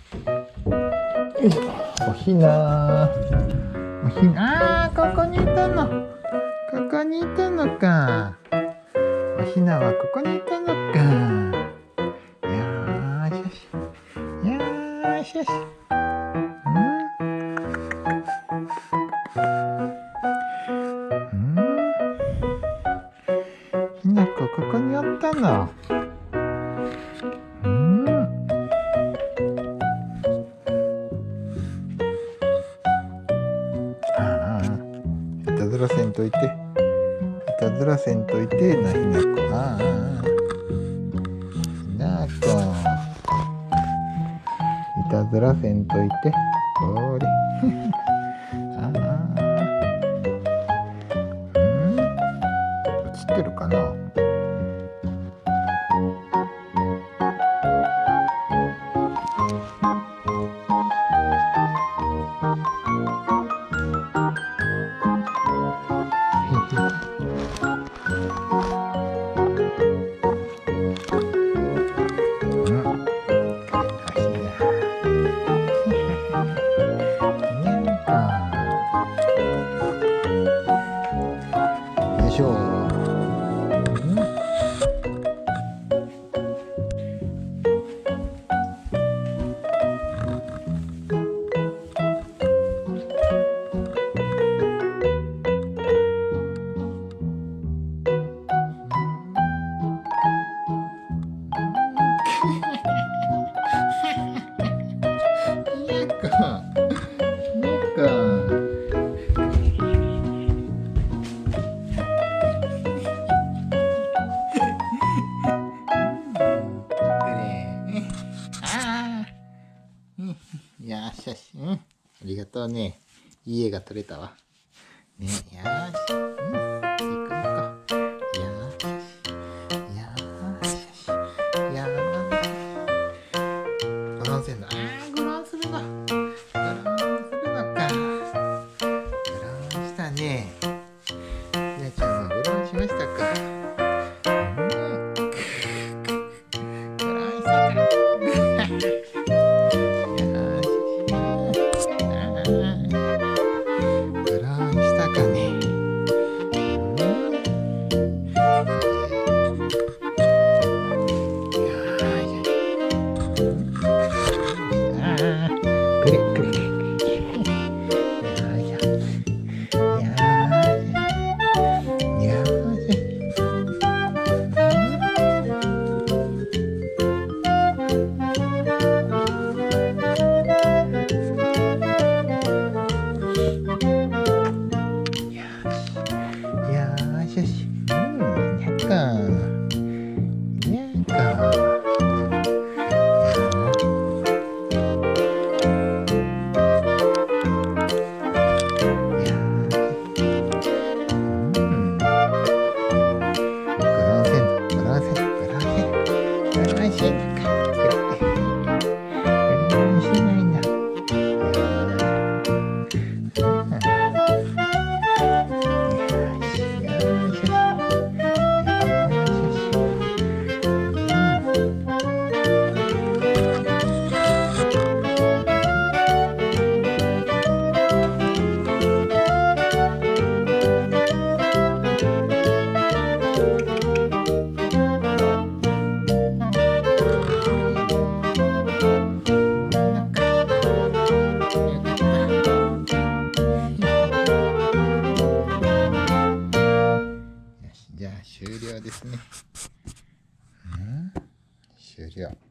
よいしょ。おひなー。おひなー、ここにいたの。ここにいたのか。おひなはここにいたのか。よーしよし。よーしよし。ひなこここにおったの。いたずらせんといて。いたずらせんといてな、ひなこ。ひなこ。いたずらせんといて。これ。映ってるかな。よいしょ。よしよし、ありがとうね。いい絵が撮れたわ。ね、よし。行こう行こう。よし。よし。よし。ゴロンせんの。ゴロンするの。ゴロンするのか。ゴロンしたね。ひなちゃんはゴロンしましたか。ゴロンしたか。終了ですね。終了。